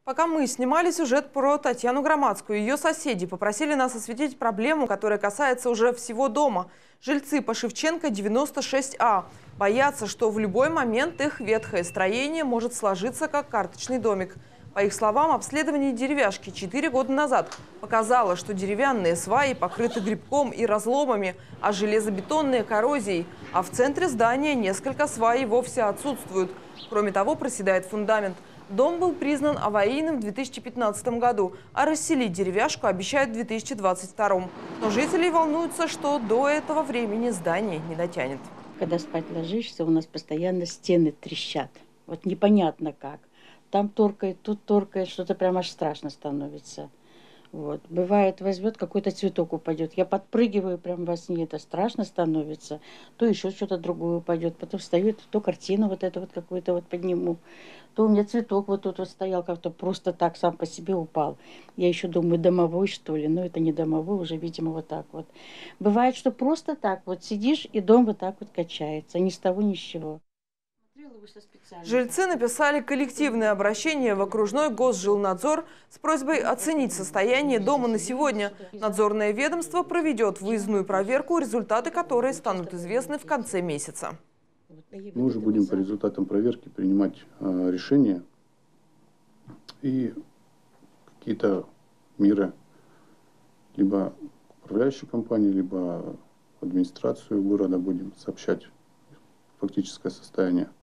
Пока мы снимали сюжет про Татьяну Громадскую, ее соседи попросили нас осветить проблему, которая касается уже всего дома. Жильцы по Шевченко 96А боятся, что в любой момент их ветхое строение может сложиться как карточный домик. По их словам, обследование деревяшки 4 года назад показало, что деревянные сваи покрыты грибком и разломами, а железобетонные – коррозией. А в центре здания несколько свай вовсе отсутствуют. Кроме того, проседает фундамент. Дом был признан аварийным в 2015 году, а расселить деревяшку обещают в 2022. Но жители волнуются, что до этого времени здание не дотянет. Когда спать ложишься, у нас постоянно стены трещат. Вот непонятно как. Там торкает, тут торкает, что-то прям аж страшно становится. Вот. Бывает, возьмет какой-то цветок упадет. Я подпрыгиваю прям во сне, это страшно становится. То еще что-то другое упадет. Потом встаю, то картину вот эту вот какую-то вот подниму. То у меня цветок вот тут вот стоял, как-то просто так сам по себе упал. Я еще думаю, домовой что ли. Но это не домовой, уже, видимо, вот так вот. Бывает, что просто так вот сидишь, и дом вот так вот качается. Ни с того, ни с чего. Жильцы написали коллективное обращение в окружной Госжилнадзор с просьбой оценить состояние дома на сегодня. Надзорное ведомство проведет выездную проверку, результаты которой станут известны в конце месяца. Мы уже будем по результатам проверки принимать решения и какие-то меры либо управляющей компании, либо администрацию города будем сообщать фактическое состояние.